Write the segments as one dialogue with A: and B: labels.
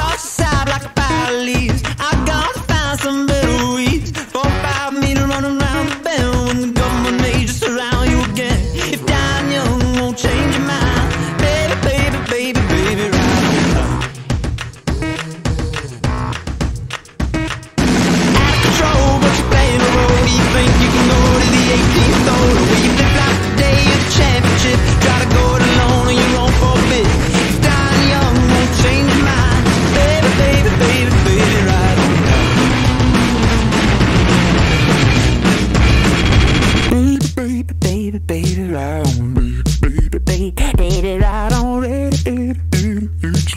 A: toss aside like fire leaves. I gotta find some better weeds. 4 or 5 meter running around the bend when the government may just surround you again. If dying young won't change your mind, baby, baby, baby, baby, right on time. Out of control, but you're playing a role. You think you can go to the 18th hole, or will you flip like the day of the championship? Try to go it alone or you're on forbid. If dying young won't change your mind, baby, baby, baby, baby, right on time. Baby, baby, baby, baby, right on. Baby, baby, baby, baby, right on. It's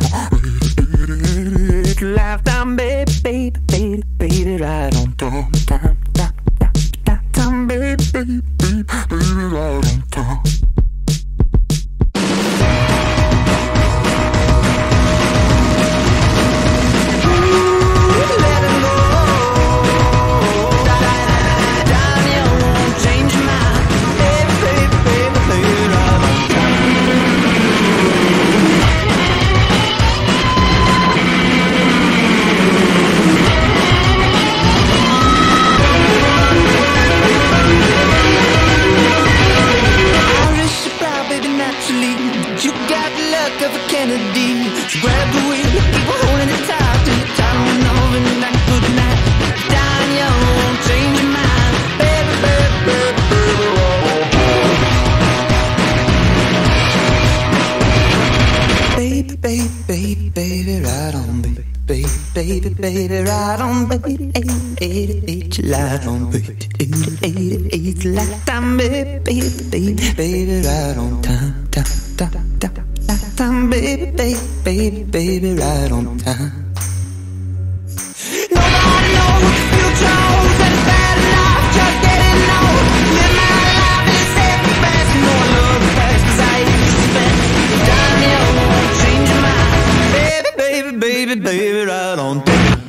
A: lifetime, baby, baby, baby, baby, right on time, time, time, time, time, baby, baby, baby, baby, right on time. You got the luck of a Kennedy. So grab the wheel, keep holding it tight till the time went over and that good night. Dying young won't change your mind, baby, baby, baby, baby, baby, baby, baby, baby, right on, baby, baby, baby, baby, right on, baby, 88, light on, baby, 88, lifetime, baby, baby, baby, baby, right on time, time, time, time, time, baby, baby, baby, baby, right on time. Nobody knows what the future holds, and it's bad enough just getting old. Live my life and set me fast. You know I love the past 'cause I used to spend time young, won't change your mind, baby, baby, baby, baby, right on time.